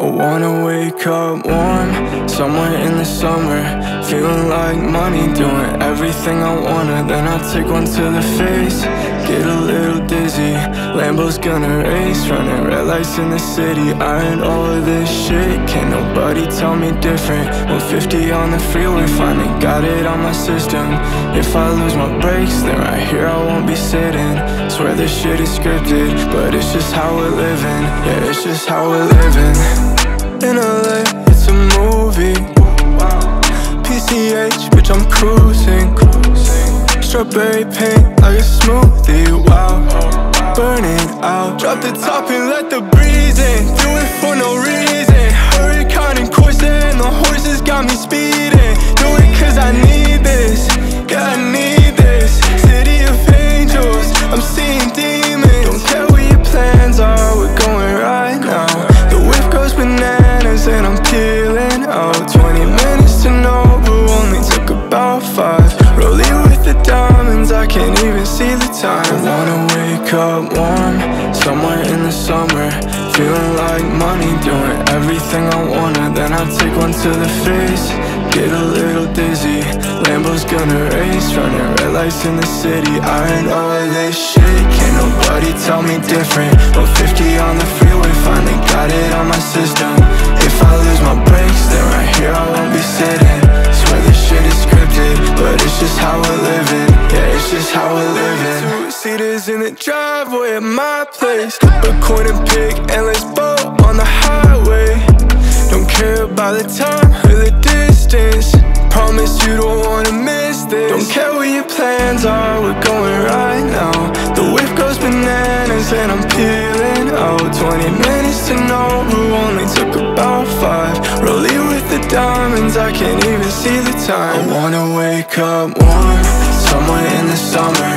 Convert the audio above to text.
wanna wake up warm, somewhere in the summer, feeling like money, doing everything I wanna. Then I'll take one to the face, get a little dizzy. Lambo's gonna race, running red lights in the city. I ain't all of this shit, can't nobody tell me different. 150 on the freeway, finally got it on my system. If I lose my brakes, then right here I won't be sitting. Swear this shit is scripted, but it's just how we're living. Yeah, it's just how we're living. In LA, it's a movie. PCH, bitch, I'm cruising. Strawberry paint like a smoothie, wow. Burning out. Drop the top and let the breeze in. Do it for no reason. Huracan and coursing, the horses got me speeding. Do it cause I need this, yeah, I need this. City of angels, I'm seeing demons. Don't care what your plans are, we're going right now. The whip goes bananas and I'm peeling out. 20 minutes to know, but only took about 5. Rolling with the diamonds, I can't even see the time. I wanna wake up warm, somewhere in the summer, feeling like money, doing everything I wanna. Then I'll take one to the face, get a little dizzy. Lambo's gonna race, running red lights in the city. I ain't all of this shit, can't nobody tell me different. 150 on the freeway, finally got it on my system. If I lose my brakes, then right here I won't be sitting. Swear this shit is scripted, but it's just how we're living. Yeah, it's just how we're living. Two-seaters in the driveway at my place. Flip a coin and pick, and let's boat on the highway. Don't care about the time or the distance, promise you don't wanna miss this. Don't care what your plans are, we're going right now. The whip goes bananas and I'm peeling out. 20 minutes to know, but only took about 5. Rolling with the diamonds, I can't even see the time. I wanna wake up warm, somewhere in the summer,